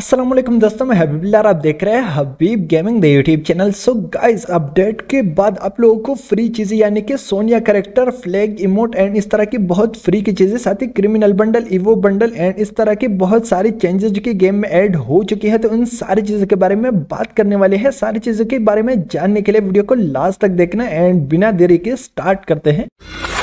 अस्सलाम वालेकुम दोस्तों, मैं हबीब और आप देख रहे हैं Habib gaming the YouTube channel. So guys, update के बाद आप लोगों को फ्री चीज़ें यानी कि Sonia character, flag emote and इस तरह की बहुत फ्री की चीज़ें, साथ ही criminal bundle, evo bundle and इस तरह की बहुत सारी चेंजेस जो कि गेम में ऐड हो चुकी है। तो उन सारी चीज़ों के बारे में बात करने वाले हैं। सारी चीज़ों के बारे में जानने के लिए वीडियो को लास्ट तक देखना एंड बिना देरी के स्टार्ट करते हैं।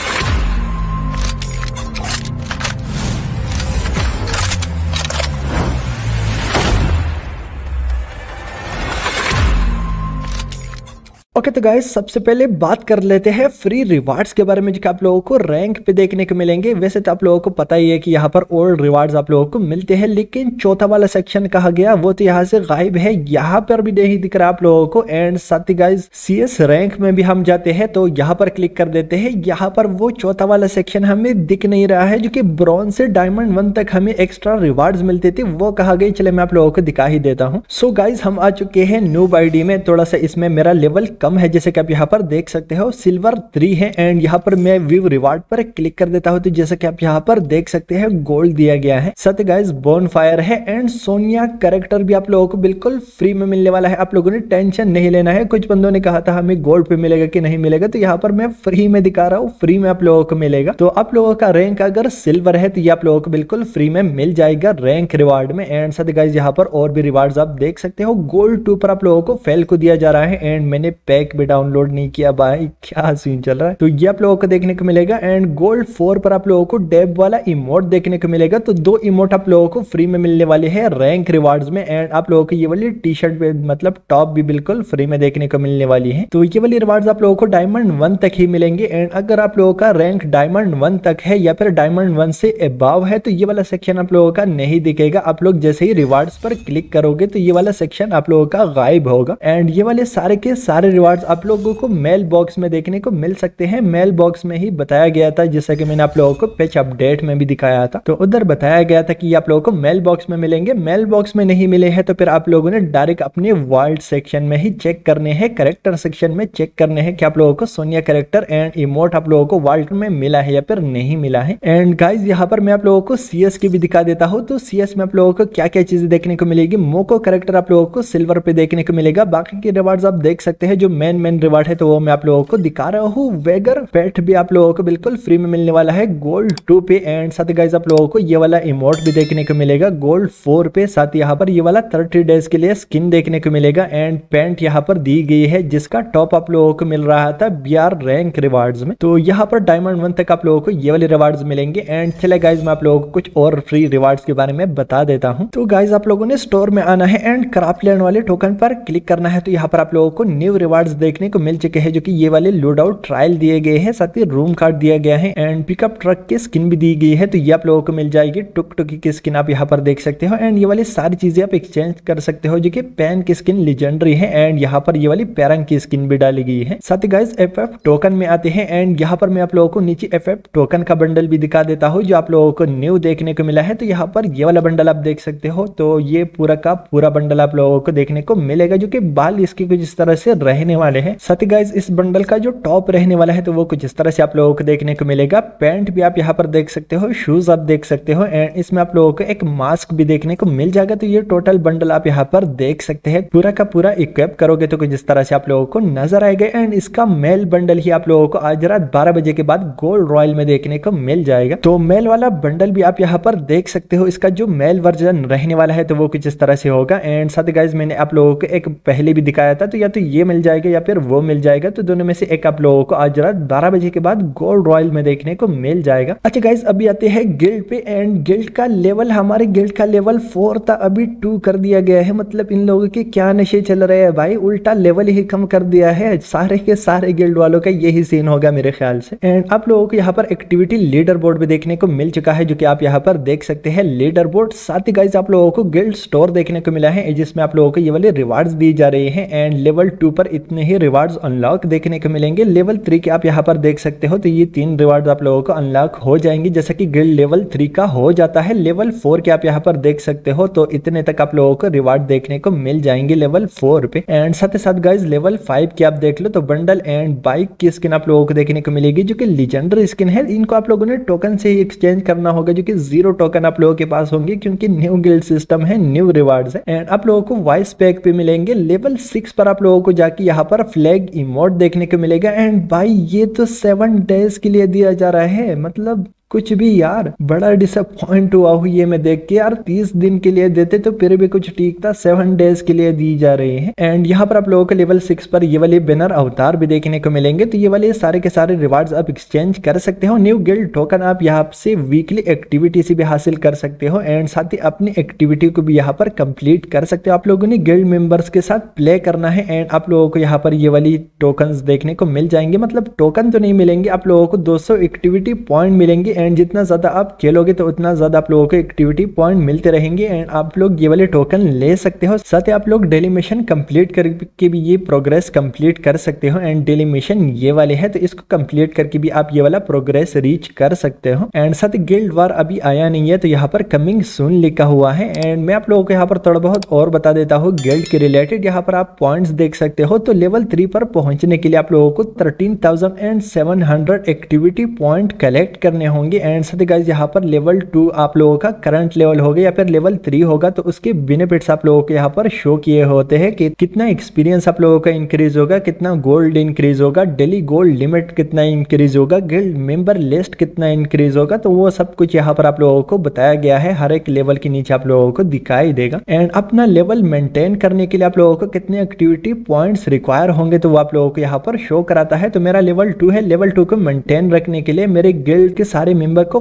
ओके तो गाइस, सबसे पहले बात कर लेते हैं फ्री रिवार्ड्स के बारे में जो कि आप लोगों को रैंक पे देखने को मिलेंगे। वैसे तो आप लोगों को पता ही है कि यहाँ पर ओल्ड रिवार्ड्स आप लोगों को मिलते हैं, लेकिन चौथा वाला सेक्शन कहा गया वो तो यहाँ से गायब है, यहाँ पर भी नहीं दिख रहा आप लोगों को। एंड साथ ही गाइस, CS रैंक में भी हम जाते हैं तो यहाँ पर क्लिक कर देते हैं। यहाँ पर वो चौथा वाला सेक्शन हमें दिख नहीं रहा है जो कि ब्रॉन्ज से डायमंड 1 तक हमें एक्स्ट्रा रिवार्ड्स मिलते थे, वो कहा गई। चले मैं आप लोगों को दिखा ही देता हूँ। सो गाइस, हम आ चुके हैं न्यूब आईडी में। थोड़ा सा इसमें मेरा लेवल है, जैसे कि आप यहाँ पर देख सकते हो सिल्वर 3 है। एंड यहाँ पर मैं व्यू रिवार्ड पर क्लिक कर देता हूँ तो जैसे कि आप यहाँ पर देख सकते हैं गोल्ड दिया गया है। साथ ही गाइस, बोन फायर है एंड सोनिया कैरेक्टर भी आप लोगों को बिल्कुल फ्री में मिलने वाला है। आप लोगों ने टेंशन नहीं लेना है। कुछ बंदों ने कहा था हमें गोल्ड पे मिलेगा कि नहीं मिलेगा, तो यहाँ पर मैं फ्री में दिखा रहा हूँ, फ्री में आप लोगों को मिलेगा। तो आप लोगों का रैंक अगर सिल्वर है तो ये आप लोगों को बिल्कुल फ्री में मिल जाएगा रैंक रिवार्ड में। एंड साथ ही गाइस, यहाँ पर और भी रिवार्ड्स आप देख सकते हो। गोल्ड 2 पर आप लोगों को फेल को दिया जा रहा है एंड मैंने पैक भी डाउनलोड नहीं किया भाई, क्या सीन चल रहा है। तो ये आप लोगों को देखने को मिलेगा। एंड गोल्ड 4 पर आप लोगों को डेब वाला इमोट देखने को मिलेगा। तो 2 इमोट आप लोगों को फ्री में मिलने वाले हैं रैंक रिवार्ड्स में। एंड आप लोगों को ये वाली टी शर्ट मतलब टॉप भी बिल्कुल फ्री में देखने को मिलने वाली है। तो ये वाली रिवार्ड्स आप लोगों को डायमंड 1 तक ही मिलेंगे। एंड अगर आप लोगों का रैंक डायमंड 1 तक है या फिर डायमंड 1 से अबव है तो ये वाला सेक्शन आप लोगों का नहीं दिखेगा। आप लोग जैसे ही रिवार्ड्स पर क्लिक करोगे तो ये वाला सेक्शन आप लोगों का गायब होगा। एंड ये वाले सारे के सारे रिवार्ड्स आप लोगों को मेल बॉक्स में देखने को मिल सकते हैं। मेल बॉक्स में ही बताया गया था, जैसा कि मैंने आप लोगों को पैच अपडेट में भी दिखाया था। तो उधर बताया गया था कि ये आप लोगों को मेल बॉक्स में मिलेंगे। मेल बॉक्स में नहीं मिले हैं तो फिर आप लोगों ने डायरेक्ट अपने वर्ल्ड सेक्शन में ही चेक करने हैं, कैरेक्टर सेक्शन में चेक करने हैं कि आप लोगों को सोनिया कैरेक्टर एंड इमोट आप लोगों को वर्ल्ड में मिला है या फिर नहीं मिला है। एंड गाइज, यहाँ पर मैं आप लोगों को CS की भी दिखा देता हूँ। तो CS में आप लोगों को क्या क्या चीजें देखने को मिलेगी। मोको कैरेक्टर आप लोगों को सिल्वर पे देखने को मिलेगा। बाकी के रिवार्ड्स आप देख सकते हैं। जो मेन रिवार्ड है तो वो मैं आप लोगों को दिखा रहा हूँ। वेगर पेट भी आप लोगों को बिल्कुल फ्री में मिलने वाला है गोल्ड 2 पे। एंड साथ ही गाइस, आप लोगों को ये वाला इमोट भी देखने को मिलेगा गोल्ड 4 पे। साथ ही यहाँ पर ये वाला 30 डेज के लिए स्किन देखने को मिलेगा। एंड पैंट यहाँ पर दी गई है जिसका टॉप आप लोगों को मिल रहा था BR रैंक रिवार्ड्स में। तो यहाँ पर डायमंड 1 तक आप लोगों को ये वाले रिवार्ड्स मिलेंगे। एंड चले गाइज, मैं आप लोगों को कुछ और फ्री रिवार्ड्स के बारे में बता देता हूँ। तो गाइज, आप लोगों ने स्टोर में आना है एंड क्राफ्टलैंड वाले टोकन पर क्लिक करना है। तो यहाँ पर आप लोगों को न्यू रिवार्ड्स देखने को मिल चुके हैं जो कि ये वाले लोड आउट ट्रायल दिए गए हैं। साथ ही रूम कार्ड दिया गया है एंड पिकअप ट्रक की स्किन भी दी गई है। तो ये आप लोगों को मिल जाएगी। टुक टुकी की स्किन आप यहाँ पर देख सकते हो। एंड ये वाली सारी चीजें आप एक्सचेंज कर सकते हो जो कि पैन की स्किन लेजेंडरी है। एंड यहाँ पर ये वाली पैरंग की स्किन भी डाली गई है। साथ ही गाइस, FF टोकन में आते हैं। एंड यहाँ पर मैं आप लोगों को नीचे FF टोकन का बंडल भी दिखा देता हूँ जो आप लोगों को न्यू देखने को मिला है। तो यहाँ पर ये वाला बंडल आप देख सकते हो। तो ये पूरा का पूरा बंडल आप लोगों को देखने को मिलेगा जो कि बाल इसके कुछ इस तरह से रहने वाले हैं। साथ ही गाइस, इस बंडल का जो टॉप रहने वाला है तो वो कुछ इस तरह से आप लोगों को देखने को मिलेगा। पैंट भी आप यहाँ पर देख सकते हो, शूज आप देख सकते हो। एंड इसमें आप लोगों को एक मास्क भी देखने को मिल जाएगा। तो ये टोटल बंडल आप यहाँ पर देख सकते हैं। पूरा का पूरा इक्विप करोगे तो कुछ इस तरह से आप लोगों को नजर आएगा। एंड इसका मेल बंडल ही आप लोगों को आज रात 12 बजे के बाद गोल्ड रॉयल में देखने को मिल जाएगा। तो मेल वाला बंडल भी आप यहाँ पर देख सकते हो। इसका जो मेल वर्जन रहने वाला है तो वो कुछ इस तरह से होगा। एंड साथ ही गाइस, मैंने आप लोगों को एक पहले भी दिखाया था, तो या तो ये मिल जाएगा या फिर वो मिल जाएगा। तो दोनों में से एक आप लोगों को आज रात 12 बजे के बाद गोल्ड रॉयल में देखने को मिल जाएगा। अच्छा गाइस, अभी आते हैं गिल्ड पे। एंड गिल्ड का लेवल, हमारे गिल्ड का लेवल 4 था, अभी 2 कर दिया गया है। मतलब इन लोगों के क्या नशे चल रहे हैं भाई, उल्टा लेवल ही कम कर दिया है। सारे के सारे गिल्ड वालों का यही सीन होगा मेरे ख्याल से। एंड आप लोगों को यहाँ पर एक्टिविटी लीडर बोर्ड भी देखने को मिल चुका है जो कि आप यहाँ पर देख सकते हैं लीडर बोर्ड। साथ ही गाइस, आप लोगों को गिल्ड स्टोर देखने को मिला है जिसमें आप लोगों को ये वाले रिवार्ड्स दी जा रही है। एंड लेवल 2 पर उतने ही रिवार्ड्स अनलॉक देखने को मिलेंगे। लेवल 3 के आप यहाँ पर देख सकते हो तो ये 3 रिवार्ड्स आप लोगों को अनलॉक हो जाएंगे, जैसा कि गिल्ड लेवल 3 का हो जाता है। लेवल 4 के आप यहाँ पर देख सकते हो तो इतने तक आप लोगों को रिवार्ड देखने को मिल जाएंगे लेवल 4 पे। एंड साथ ही साथ गाइज लेवल 5 की आप देख लो तो बंडल एंड बाइक की स्किन आप लोगों को देखने को मिलेगी, जो कि लीजेंडरी स्किन है। इनको आप लोगों ने टोकन से ही एक्सचेंज करना होगा, जो कि 0 टोकन आप लोगों के पास होंगे, क्योंकि न्यू गिल्ड सिस्टम है, न्यू रिवार्ड्स है। एंड आप लोगों को वॉइस पैक पे मिलेंगे। लेवल 6 पर आप लोगों को जाके यहाँ पर फ्लैग इमोट देखने को मिलेगा। एंड भाई ये तो 7 डेज के लिए दिया जा रहा है, मतलब कुछ भी यार, बड़ा डिसअपॉइंट हुआ हूँ ये मैं देख के यार। 30 दिन के लिए देते तो फिर भी कुछ ठीक था, 7 डेज के लिए दी जा रही है। एंड यहाँ पर आप लोगों को लेवल 6 पर ये वाले बैनर अवतार भी देखने को मिलेंगे। तो ये वाले सारे के सारे रिवार्ड्स आप एक्सचेंज कर सकते हो। न्यू गिल्ड टोकन आप यहाँ से वीकली एक्टिविटी से भी हासिल कर सकते हो। एंड साथ ही अपनी एक्टिविटी को भी यहाँ पर कंप्लीट कर सकते हो। आप लोगों ने गिल्ड मेंबर्स के साथ प्ले करना है एंड आप लोगों को यहाँ पर ये वाली टोकन देखने को मिल जाएंगे। मतलब टोकन तो नहीं मिलेंगे, आप लोगों को 200 एक्टिविटी पॉइंट मिलेंगे। एंड जितना ज्यादा आप खेलोगे तो उतना ज्यादा आप लोगों को एक्टिविटी पॉइंट मिलते रहेंगे एंड आप लोग ये वाले टोकन ले सकते हो। साथ ही आप लोग डेली मिशन कंप्लीट करके भी ये प्रोग्रेस कंप्लीट कर सकते हो। एंड डेली मिशन ये वाले है तो इसको कंप्लीट करके भी आप ये वाला प्रोग्रेस रीच कर सकते हो। एंड साथ ही गिल्ड वार अभी आया नहीं है तो यहाँ पर कमिंग सून लिखा हुआ है। एंड मैं आप लोगों को यहाँ पर थोड़ा बहुत और बता देता हूँ गिल्ड के रिलेटेड। यहाँ पर आप पॉइंट्स देख सकते हो तो लेवल 3 पर पहुंचने के लिए आप लोगों को 13,700 एक्टिविटी पॉइंट कलेक्ट करने होंगे। एंड साथ ही गाइस यहाँ पर लेवल 2 आप लोगों का करंट लेवल होगा या फिर लेवल 3 होगा तो उसके बेनिफिट्स आप लोगों को यहाँ पर शो किए होते हैं कि कितना एक्सपीरियंस आप लोगों का इंक्रीज होगा, कितना गोल्ड इंक्रीज होगा, डेली गोल्ड लिमिट कितना इंक्रीज होगा, गिल्ड मेंबर लिस्ट कितना इंक्रीज होगा। तो वो सब कुछ यहाँ पर आप लोगों को बताया गया है, हर एक लेवल के नीचे आप लोगों को दिखाई देगा। एंड अपना लेवल मेंटेन करने के लिए आप लोगों को कितने एक्टिविटी पॉइंट्स रिक्वायर होंगे तो वो आप लोगों को यहाँ पर शो कराता है। तो मेरा लेवल 2 है, लेवल 2 को मेंटेन रखने के लिए मेरे गिल्ड के सारे मेंबर को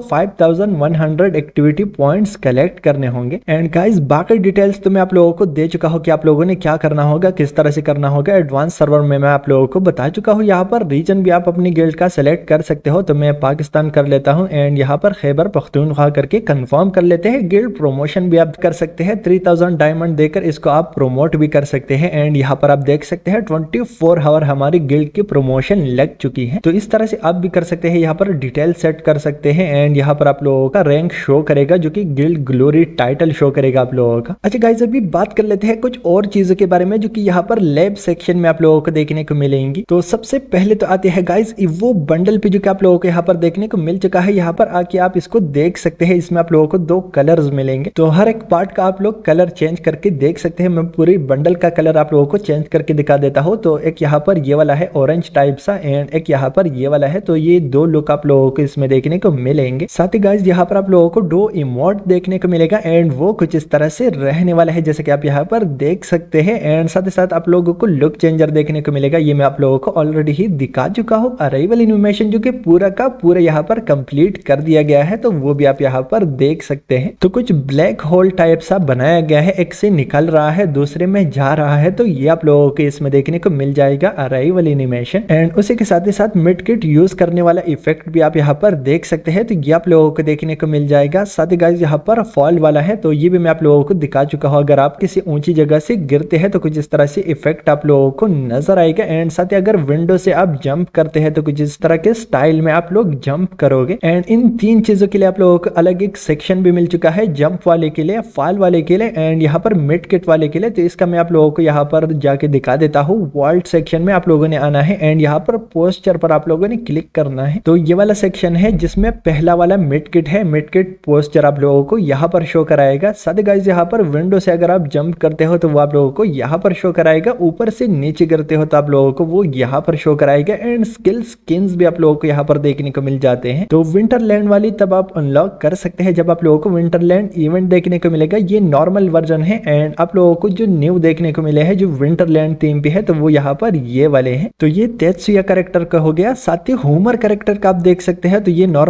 5100 एक्टिविटी पॉइंट्स कलेक्ट करने होंगे। एंड गाइस बाकी डिटेल्स तो मैं आप लोगों को दे चुका हूँ कि आप लोगों ने क्या करना होगा, किस तरह से करना होगा। एडवांस सर्वर में मैं आप लोगों को बता चुका हूँ। यहाँ पर रीजन भी आप अपनी गिल्ड का सिलेक्ट कर सकते हो, तो मैं पाकिस्तान कर लेता हूँ एंड यहाँ पर खैबर पख्तूनख्वा करके कंफर्म कर लेते हैं। गिल्ड प्रमोशन भी आप कर सकते हैं, 3000 डायमंड देकर इसको आप प्रोमोट भी कर सकते हैं। एंड यहाँ पर आप देख सकते हैं 24 आवर हमारी गिल्ड की प्रमोशन लग चुकी है। तो इस तरह से आप भी कर सकते हैं, यहाँ पर डिटेल सेट कर सकते हैं। एंड यहाँ पर आप लोगों का रैंक शो करेगा, जो कि गिल्ड ग्लोरी टाइटल शो करेगा आप लोगों का। अच्छा गाइस अभी बात कर लेते हैं कुछ और चीजों के बारे में जो कि यहाँ पर लैब सेक्शन में आप लोगों को देखने को मिलेंगी। तो सबसे पहले तो आते हैं गाइस वो बंडल पे जो कि आप लोगों को यहाँ पर देखने को मिल चुका है। यहाँ पर आके आप इसको देख सकते हैं, इसमें आप लोगों को 2 कलर्स मिलेंगे। तो हर एक पार्ट का आप लोग कलर चेंज करके देख सकते हैं। मैं पूरी बंडल का कलर आप लोगों को चेंज करके दिखा देता हूँ। तो एक यहाँ पर ये वाला है ऑरेंज टाइप सा एंड एक यहाँ पर ये वाला है। तो ये 2 लुक आप लोगों को इसमें देखने को मिलेंगे। साथ ही गाइस यहाँ पर आप लोगों को 2 इमोट देखने को मिलेगा एंड वो कुछ इस तरह से रहने वाला है जैसे कि आप यहाँ पर देख सकते हैं। एंड साथ ही साथ आप लोगों को लुक चेंजर देखने को मिलेगा, ये मैं आप लोगों को ऑलरेडी ही दिखा चुका हूँ। अराइवल एनिमेशन जो कि पूरा का पूरा यहाँ पर कंप्लीट कर दिया गया है, तो वो भी आप यहाँ पर देख सकते हैं। तो कुछ ब्लैक होल टाइप सा बनाया गया है, एक से निकल रहा है दूसरे में जा रहा है, तो ये आप लोगों को इसमें देखने को मिल जाएगा अराइवल एनिमेशन। एंड उसी के साथ ही साथ मिड किट यूज करने वाला इफेक्ट भी आप यहाँ पर देख सकते हैं, तो ये आप लोगों को देखने को मिल जाएगा। साथ ही गाइस यहाँ पर फॉल वाला है, तो ये भी मैं आप लोगों को दिखा चुका हूँ। अगर आप किसी ऊंची जगह से गिरते हैं तो कुछ इस तरह से इफेक्ट आप लोगों को नजर आएगा। एंड साथ ही अगर विंडो से आप जंप करते हैं तो कुछ इस तरह के स्टाइल में आप लोग जंप करोगे। एंड इन 3 चीजों के लिए आप लोगों को अलग एक सेक्शन भी मिल चुका है, जंप वाले के लिए, फॉल वाले के लिए एंड यहाँ पर मिड किट वाले के लिए। तो इसका मैं आप लोगों को यहाँ पर जाके दिखा देता हूँ। वर्ल्ड सेक्शन में आप लोगों ने आना है एंड यहाँ पर पोस्चर पर आप लोगों ने क्लिक करना है। तो ये वाला सेक्शन है जिसमें पहला वाला मिड किट है। मिड किट पोस्चर आप लोगों को यहाँ पर शो कराएगा। साथ ही गाइस यहाँ पर विंडो से अगर आप जंप करते हो तो वो आप लोगों को यहाँ पर शो कराएगा, ऊपर से नीचे गिरते हो तो आप लोगों को वो यहाँ पर शो कराएगा। एंड स्किल स्किन्स भी आप लोगों को यहाँ पर देखने को मिल जाते हैं। तो विंटरलैंड वाली तब आप अनलॉक कर सकते हैं जब आप लोगों को विंटरलैंड इवेंट देखने को मिलेगा। ये नॉर्मल वर्जन है एंड आप लोगों को जो न्यू देखने को मिले हैं जो विंटरलैंड थीम पे है तो वो यहाँ पर ये वाले हैं। तो ये तेत्सुया कैरेक्टर का हो गया। साथ ही होमर कैरेक्टर का आप देख सकते हैं, तो ये नॉर्मल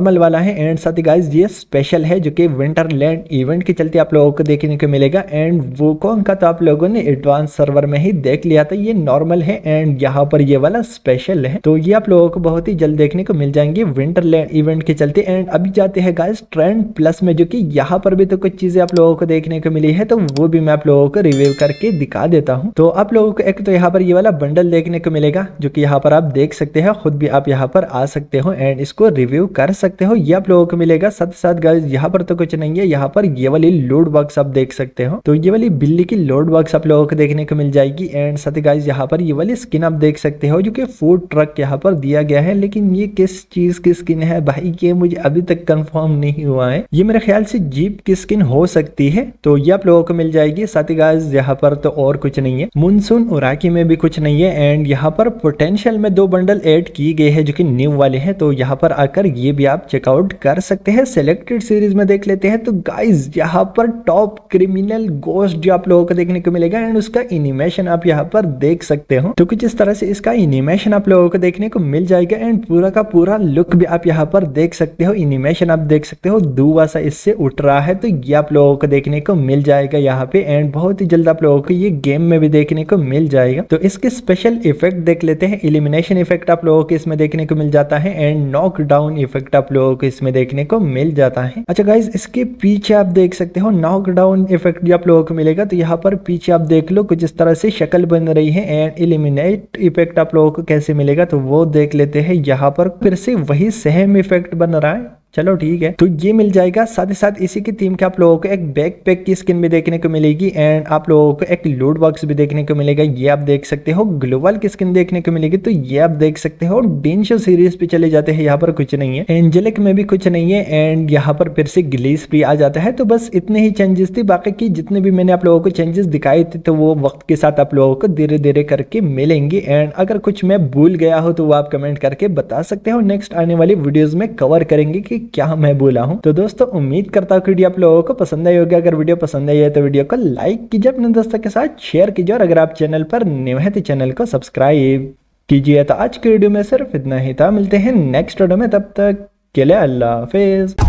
नॉर्मल वाला है एंड साथ ही गाइज ये स्पेशल है जो कि विंटरलैंड इवेंट के चलते आप लोगों को देखने को मिलेगा। एंड वुकोंग का तो आप लोगों ने एडवांस सर्वर में ही देख लिया था, ये नॉर्मल है एंड यहाँ पर ये वाला स्पेशल है, तो ये आप लोगों को बहुत ही जल्द देखने को मिल जाएंगे विंटरलैंड इवेंट के चलते। एंड अभी जाते हैं गाइज ट्रेंड प्लस में, जो कि यहाँ पर भी तो कुछ चीजें आप लोगों को देखने को मिली है, तो वो भी मैं आप लोगों को रिव्यू करके दिखा देता हूँ। तो आप लोगों को एक तो यहाँ पर ये वाला बंडल देखने को मिलेगा जो कि यहाँ पर आप देख सकते हैं, खुद भी आप यहाँ पर आ सकते हो एंड इसको रिव्यू कर सकते हो, ये आप लोगों को मिलेगा। साथ साथ गाइस यहाँ पर तो कुछ नहीं है, यहाँ पर ये वाली लोड बॉक्स आप देख सकते हो, तो ये वाली बिल्ली की लोड बॉक्स आप लोगों को देखने को मिल जाएगी। एंड साथ ही गाइस यहाँ पर ये वाली स्किन आप देख सकते हो जो कि फूड ट्रक यहाँ पर दिया गया है, लेकिन ये किस चीज की स्किन है भाई ये मुझे अभी तक कंफर्म नहीं हुआ है, ये मेरे ख्याल से जीप की स्किन हो सकती है, तो ये आप लोगों को मिल जाएगी। साथ ही गाइस यहाँ पर तो और कुछ नहीं है, मुनसून उराकी में भी कुछ नहीं है। एंड यहाँ पर पोटेंशियल में 2 बंडल ऐड किए गए हैं जो कि न्यू वाले हैं, तो यहाँ पर आकर ये भी आप चेकआउट कर सकते हैं। सिलेक्टेड सीरीज में देख लेते हैं तो गाइस यहाँ पर टॉप क्रिमिनल गोस्ट जो आप लोगों को देखने को मिलेगा एंड उसका एनिमेशन आप यहाँ पर देख सकते हो, तो कुछ इस तरह से इसका एनिमेशन आप लोगों को देखने को मिल जाएगा। एंड पूरा का पूरा लुक भी आप यहाँ पर देख सकते हो, एनिमेशन आप देख सकते हो, धुआं सा इससे उठ रहा है, तो ये आप लोगों को देखने को मिल जाएगा यहाँ पे। एंड बहुत ही जल्द आप लोगों को ये गेम में भी देखने को मिल जाएगा। तो इसके स्पेशल इफेक्ट देख लेते हैं। एलिमिनेशन इफेक्ट आप लोगों को इसमें देखने को मिल जाता है एंड नॉक डाउन इफेक्ट आप लोगों को इसमें देखने को मिल जाता है। अच्छा गाइज इसके पीछे आप देख सकते हो नॉक डाउन इफेक्ट भी आप लोगों को मिलेगा, तो यहाँ पर पीछे आप देख लो कुछ इस तरह से शक्ल बन रही है। एंड एलिमिनेट इफेक्ट आप लोगों को कैसे मिलेगा तो वो देख लेते हैं, यहाँ पर फिर से वही सेम इफेक्ट बन रहा है, चलो ठीक है, तो ये मिल जाएगा। साथ ही साथ इसी की थीम के आप लोगों को एक बैकपैक की स्किन भी देखने को मिलेगी एंड आप लोगों को एक लूट बॉक्स भी देखने को मिलेगा, ये आप देख सकते हो। ग्लोबल की स्किन देखने को मिलेगी, तो ये आप देख सकते हो। डेंशो सीरीज पे चले जाते हैं, यहाँ पर कुछ नहीं है। एंजेलिक में भी कुछ नहीं है एंड यहाँ पर फिर से ग्लीस भी आ जाता है। तो बस इतने ही चेंजेस थी, बाकी की जितने भी मैंने आप लोगों को चेंजेस दिखाए थे तो वो वक्त के साथ आप लोगों को धीरे धीरे करके मिलेंगे। एंड अगर कुछ मैं भूल गया हो तो वो आप कमेंट करके बता सकते हो, नेक्स्ट आने वाली वीडियोज में कवर करेंगे कि क्या मैं भूला हूं। तो दोस्तों उम्मीद करता हूं कि वीडियो आप लोगों को पसंद आई होगी। अगर वीडियो पसंद आई है तो वीडियो को लाइक कीजिए, अपने दोस्तों के साथ शेयर कीजिए और अगर आप चैनल पर नए हैं तो चैनल को सब्सक्राइब कीजिए। तो आज की वीडियो में सिर्फ इतना ही था, मिलते हैं नेक्स्ट वीडियो में, तब तक के लिए अल्लाह हाफिज।